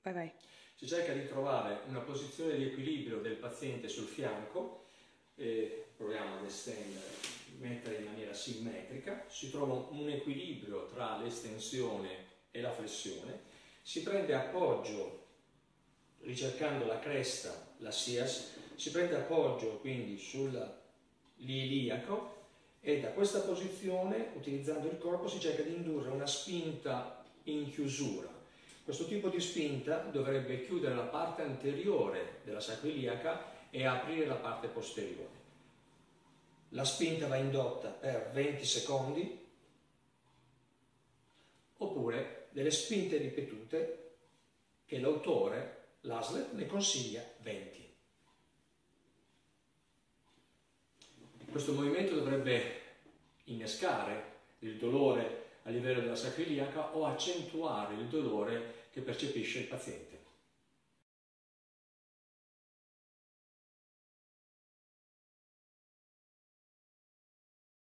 Vai, vai. Si cerca di trovare una posizione di equilibrio del paziente sul fianco, proviamo ad estendere, mettere in maniera simmetrica, si trova un equilibrio tra l'estensione e la flessione, si prende appoggio ricercando la cresta, la SIAS, si prende appoggio quindi sull'iliaco e da questa posizione, utilizzando il corpo, si cerca di indurre una spinta in chiusura. Questo tipo di spinta dovrebbe chiudere la parte anteriore della sacroiliaca e aprire la parte posteriore. La spinta va indotta per 20 secondi, oppure delle spinte ripetute che l'autore, Laszlo, ne consiglia 20. Questo movimento dovrebbe innescare il dolore a livello della sacroiliaca o accentuare il dolore che percepisce il paziente.